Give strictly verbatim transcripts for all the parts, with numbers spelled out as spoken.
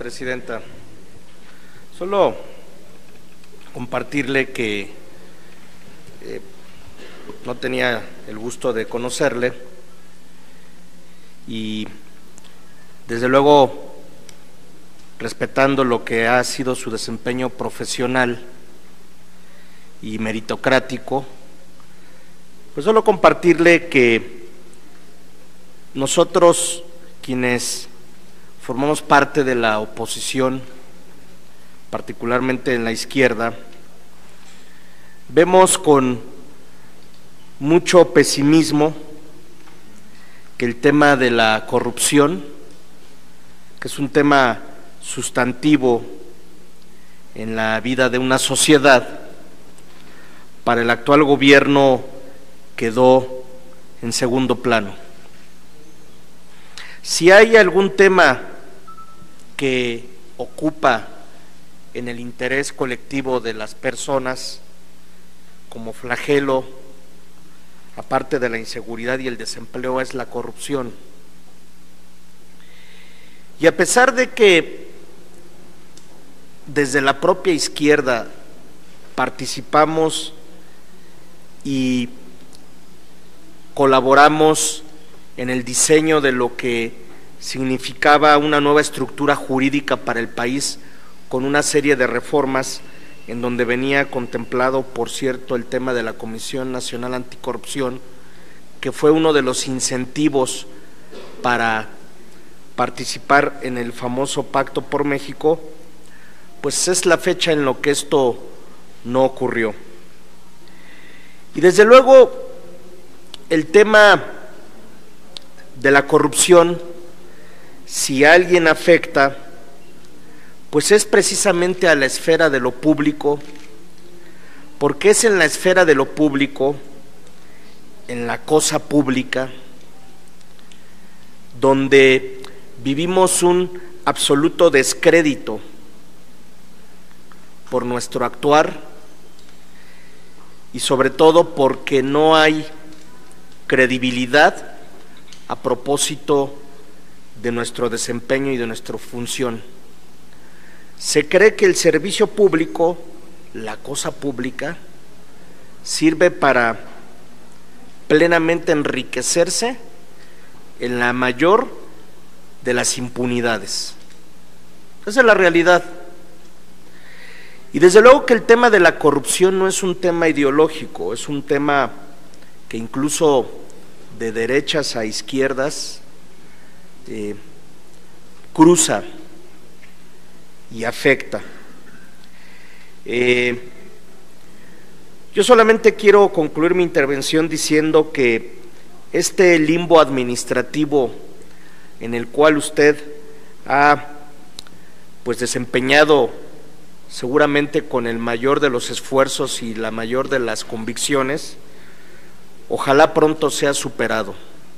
Presidenta. Solo compartirle que eh, no tenía el gusto de conocerle y desde luego respetando lo que ha sido su desempeño profesional y meritocrático, pues solo compartirle que nosotros, quienes formamos parte de la oposición, particularmente en la izquierda, vemos con mucho pesimismo que el tema de la corrupción, que es un tema sustantivo en la vida de una sociedad, para el actual gobierno quedó en segundo plano. Si hay algún tema que ocupa en el interés colectivo de las personas como flagelo, aparte de la inseguridad y el desempleo, es la corrupción. Y a pesar de que desde la propia izquierda participamos y colaboramos en el diseño de lo que significaba una nueva estructura jurídica para el país, con una serie de reformas en donde venía contemplado, por cierto, el tema de la Comisión Nacional Anticorrupción, que fue uno de los incentivos para participar en el famoso Pacto por México, pues es la fecha en lo que esto no ocurrió. Y desde luego el tema de la corrupción, si a alguien afecta, pues es precisamente a la esfera de lo público, porque es en la esfera de lo público, en la cosa pública, donde vivimos un absoluto descrédito por nuestro actuar y sobre todo porque no hay credibilidad a propósito de nuestro desempeño y de nuestra función. Se cree que el servicio público, la cosa pública, sirve para plenamente enriquecerse en la mayor de las impunidades. Esa es la realidad. Y desde luego que el tema de la corrupción no es un tema ideológico, es un tema que incluso de derechas a izquierdas eh, cruza y afecta. Eh, yo solamente quiero concluir mi intervención diciendo que este limbo administrativo en el cual usted ha pues desempeñado seguramente con el mayor de los esfuerzos y la mayor de las convicciones, ojalá pronto sea superado.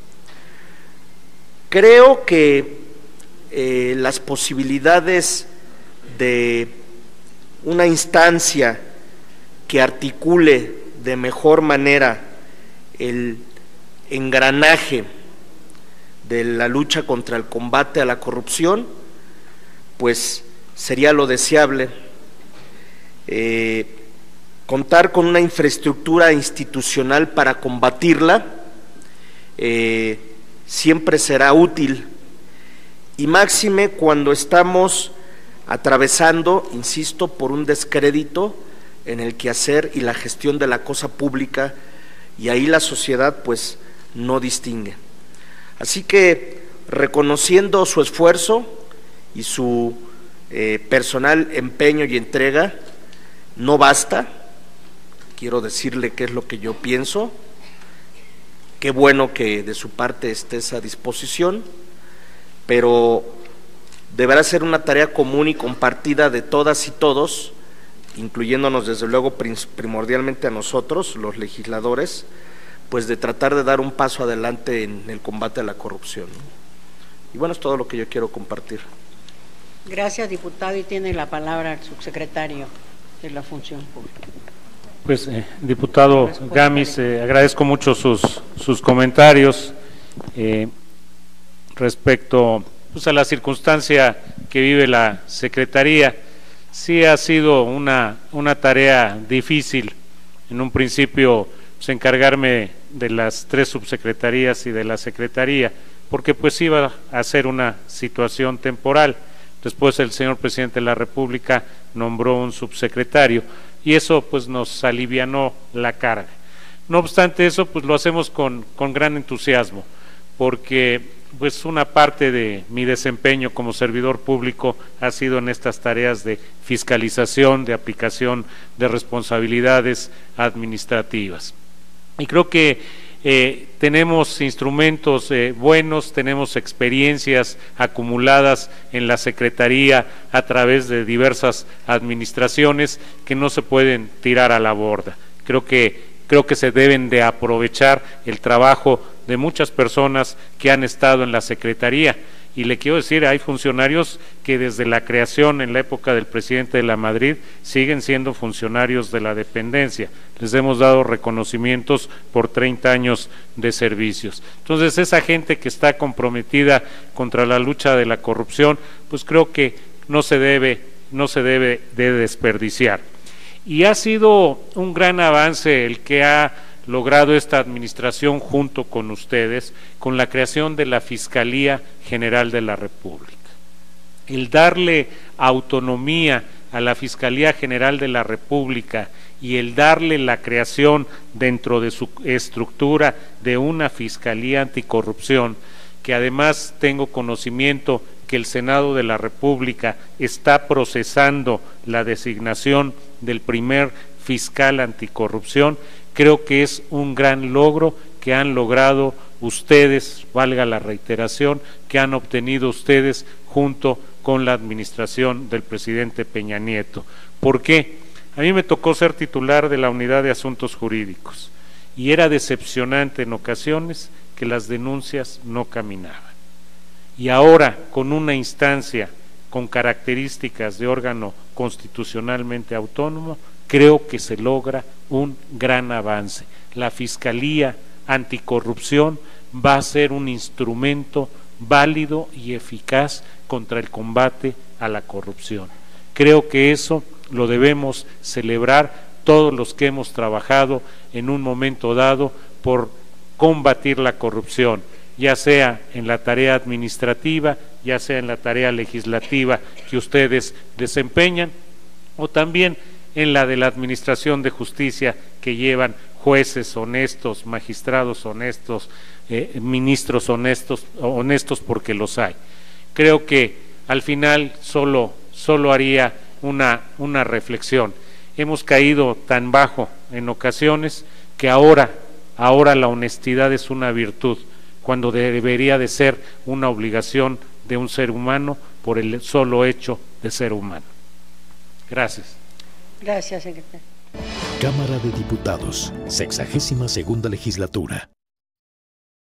Creo que eh, las posibilidades de una instancia que articule de mejor manera el engranaje de la lucha contra el combate a la corrupción, pues sería lo deseable. Eh, contar con una infraestructura institucional para combatirla eh, siempre será útil, y máxime cuando estamos atravesando, insisto, por un descrédito en el quehacer y la gestión de la cosa pública, y ahí la sociedad pues no distingue. Así que, reconociendo su esfuerzo y su eh, personal empeño y entrega, no basta. Quiero decirle qué es lo que yo pienso. Qué bueno que de su parte esté esa disposición, pero deberá ser una tarea común y compartida de todas y todos, incluyéndonos desde luego primordialmente a nosotros, los legisladores, pues de tratar de dar un paso adelante en el combate a la corrupción. Y bueno, es todo lo que yo quiero compartir. Gracias, diputado, y tiene la palabra el subsecretario de la Función Pública. Pues, eh, diputado Gamis, eh, agradezco mucho sus, sus comentarios eh, respecto pues a la circunstancia que vive la Secretaría. Sí ha sido una, una tarea difícil, en un principio pues, encargarme de las tres subsecretarías y de la Secretaría, porque pues iba a ser una situación temporal. Después el señor presidente de la República nombró un subsecretario y eso pues nos alivianó la carga. No obstante eso, pues lo hacemos con, con gran entusiasmo, porque pues una parte de mi desempeño como servidor público ha sido en estas tareas de fiscalización, de aplicación de responsabilidades administrativas. Y creo que eh, tenemos instrumentos eh, buenos, tenemos experiencias acumuladas en la Secretaría a través de diversas administraciones que no se pueden tirar a la borda. Creo que Creo que se deben de aprovechar el trabajo de muchas personas que han estado en la Secretaría. Y le quiero decir, hay funcionarios que desde la creación en la época del presidente de la Madrid siguen siendo funcionarios de la dependencia. Les hemos dado reconocimientos por treinta años de servicios. Entonces, esa gente que está comprometida contra la lucha de la corrupción, pues creo que no se debe, no se debe de desperdiciar. Y ha sido un gran avance el que ha logrado esta administración junto con ustedes, con la creación de la Fiscalía General de la República. El darle autonomía a la Fiscalía General de la República y el darle la creación dentro de su estructura de una Fiscalía Anticorrupción, que además tengo conocimiento que el Senado de la República está procesando la designación del primer fiscal anticorrupción, creo que es un gran logro que han logrado ustedes, valga la reiteración, que han obtenido ustedes junto con la administración del presidente Peña Nieto. ¿Por qué? A mí me tocó ser titular de la Unidad de Asuntos Jurídicos y era decepcionante en ocasiones que las denuncias no caminaban. Y ahora, con una instancia con características de órgano constitucionalmente autónomo, creo que se logra un gran avance. La Fiscalía Anticorrupción va a ser un instrumento válido y eficaz contra el combate a la corrupción. Creo que eso lo debemos celebrar todos los que hemos trabajado en un momento dado por combatir la corrupción, ya sea en la tarea administrativa, ya sea en la tarea legislativa que ustedes desempeñan, o también en la de la administración de justicia que llevan jueces honestos, magistrados honestos, eh, ministros honestos, honestos porque los hay. Creo que al final solo, solo haría una, una reflexión. Hemos caído tan bajo en ocasiones que ahora, ahora la honestidad es una virtud, cuando debería de ser una obligación de un ser humano por el solo hecho de ser humano. Gracias. Gracias, secretario. Cámara de Diputados, sexagésima segunda legislatura.